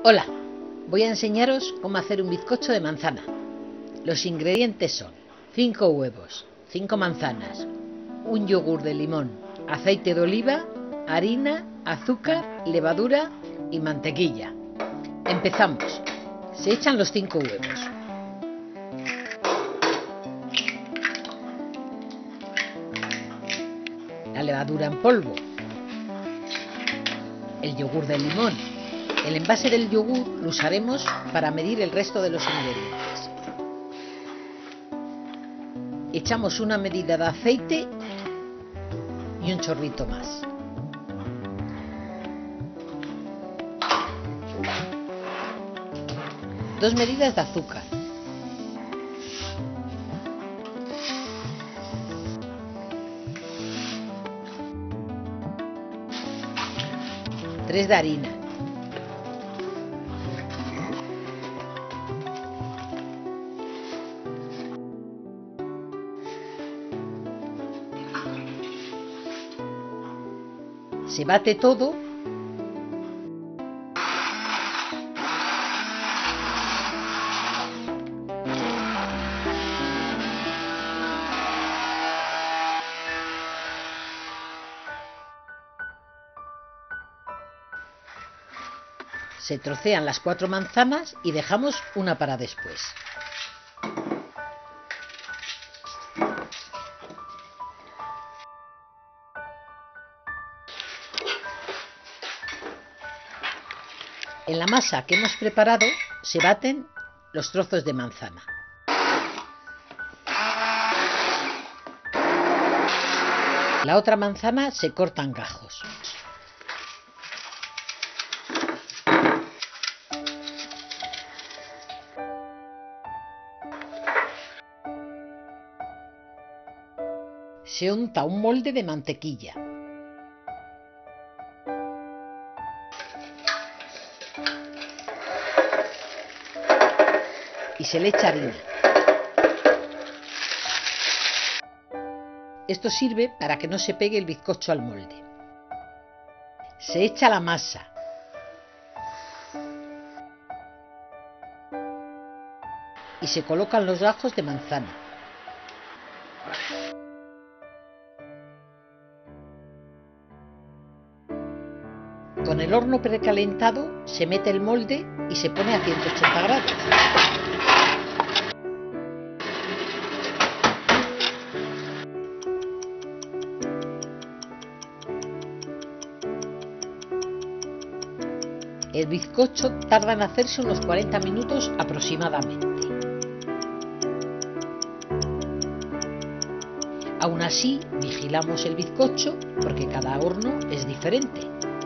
Hola, voy a enseñaros cómo hacer un bizcocho de manzana. Los ingredientes son 5 huevos, 5 manzanas, un yogur de limón, aceite de oliva, harina, azúcar, levadura y mantequilla. Empezamos. Se echan los 5 huevos. La levadura en polvo. El yogur de limón. El envase del yogur lo usaremos para medir el resto de los ingredientes. Echamos una medida de aceite y un chorrito más. Dos medidas de azúcar. Tres de harina. Se bate todo . Se trocean las 4 manzanas y dejamos una para después. En la masa que hemos preparado se baten los trozos de manzana. La otra manzana se corta en gajos. Se unta un molde de mantequilla. Y se le echa harina. Esto sirve para que no se pegue el bizcocho al molde. Se echa la masa. Y se colocan los gajos de manzana. Con el horno precalentado se mete el molde y se pone a 180 grados. El bizcocho tarda en hacerse unos 40 minutos aproximadamente. Aún así, vigilamos el bizcocho porque cada horno es diferente.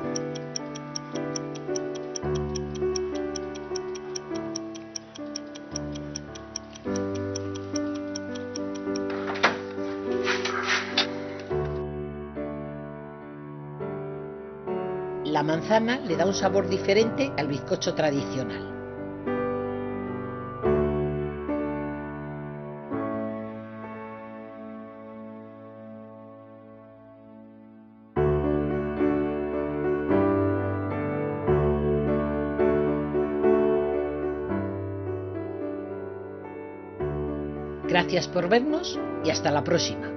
La manzana le da un sabor diferente al bizcocho tradicional. Gracias por vernos y hasta la próxima.